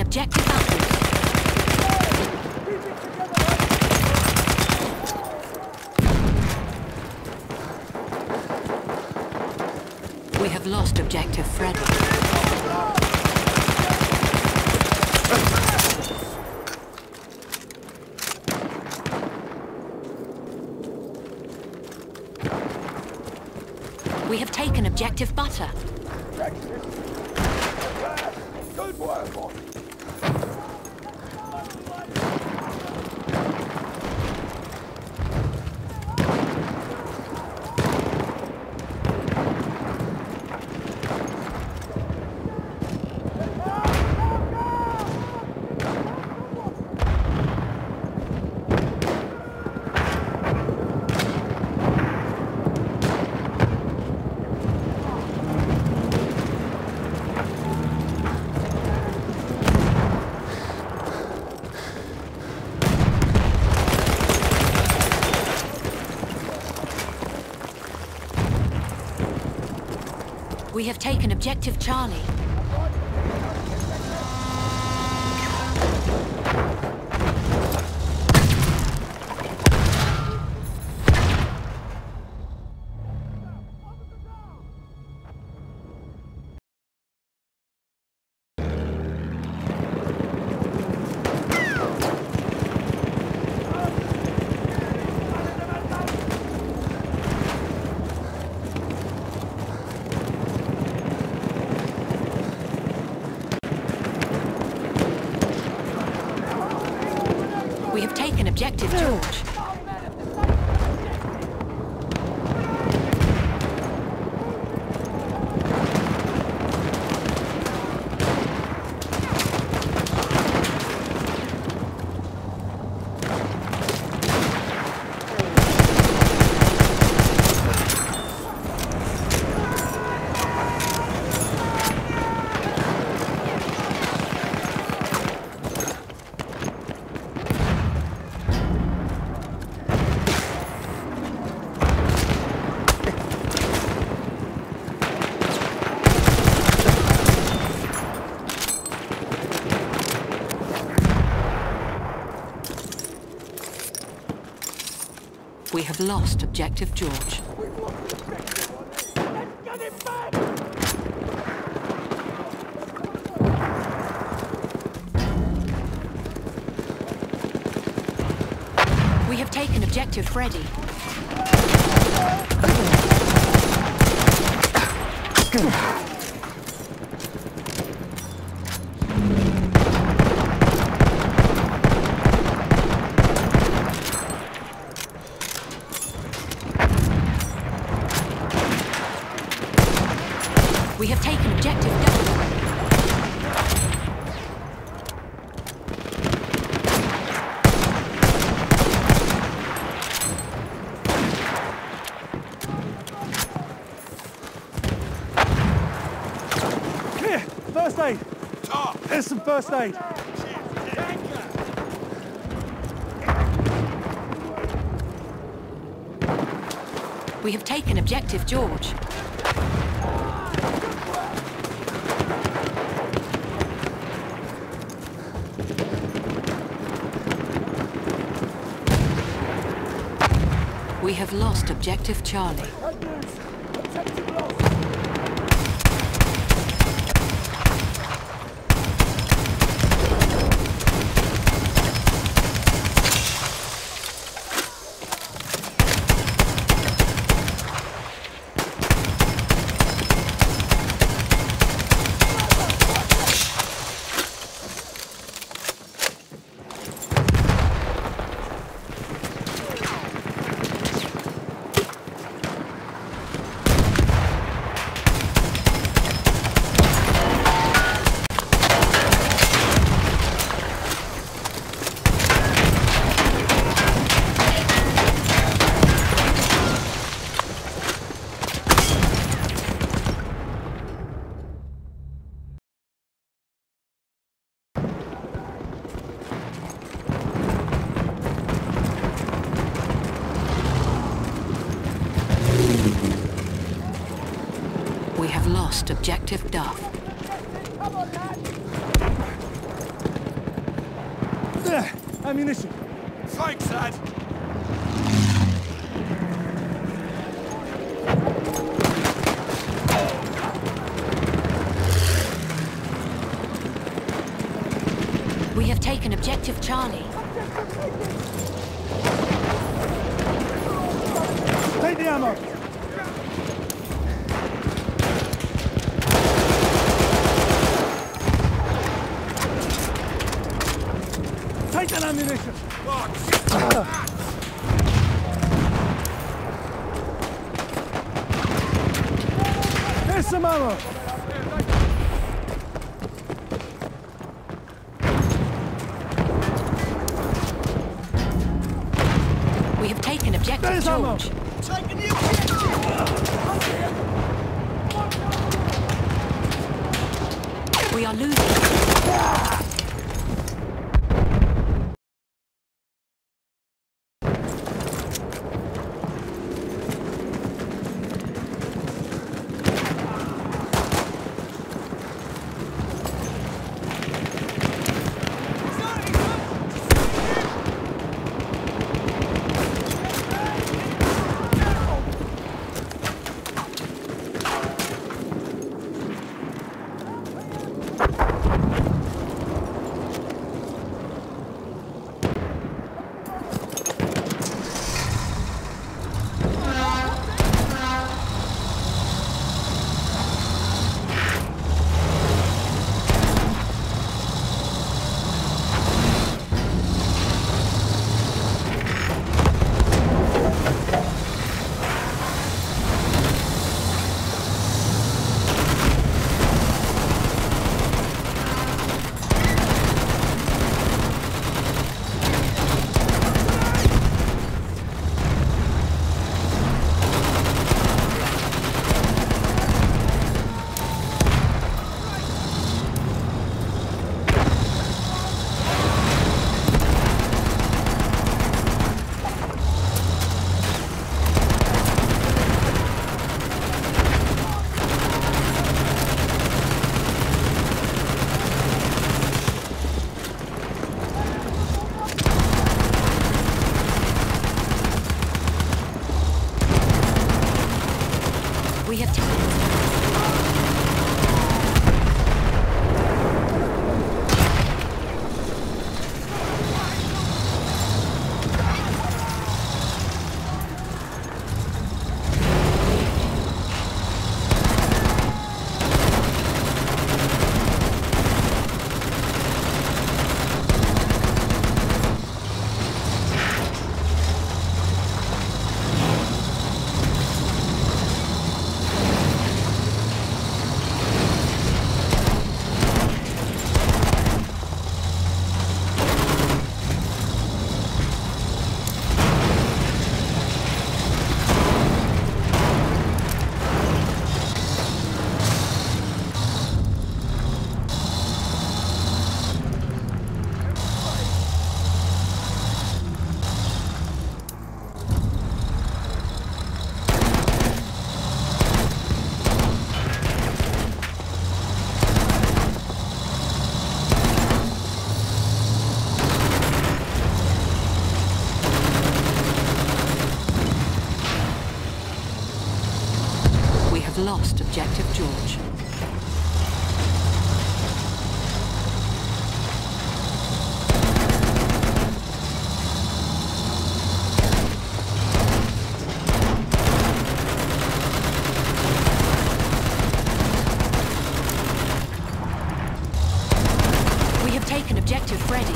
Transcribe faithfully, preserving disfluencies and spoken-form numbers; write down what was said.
objective apples. We have lost objective Freddy. We have taken objective butter. Good work, boy. We have taken objective Charlie. We have taken objective George. We have lost objective George. We have taken objective Freddy. We have taken objective Delta. Here, first aid. Here's some first aid. We have taken objective George. We have lost objective Charlie. We have lost objective Duff. There! Ammunition! Thanks, lad. We have taken objective Charlie. Take the ammo! Take that ammunition! Oh, Here's some ammo! We have taken objective There's ammo! George. taking the objective. We are losing. We have taken. Lost objective George. We have taken objective Freddy.